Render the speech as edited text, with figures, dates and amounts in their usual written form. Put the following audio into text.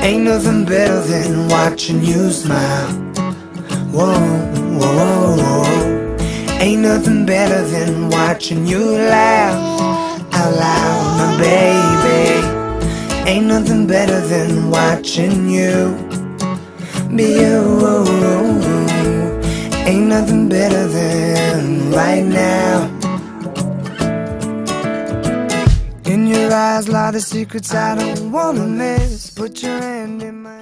Ain't nothing better than watching you smile. Whoa, whoa, whoa, whoa. Ain't nothing better than watching you laugh out loud, my baby. Ain't nothing better than watching you be you. Ain't nothing better than right now. In your eyes lie the secrets I don't wanna miss. Put your hand in my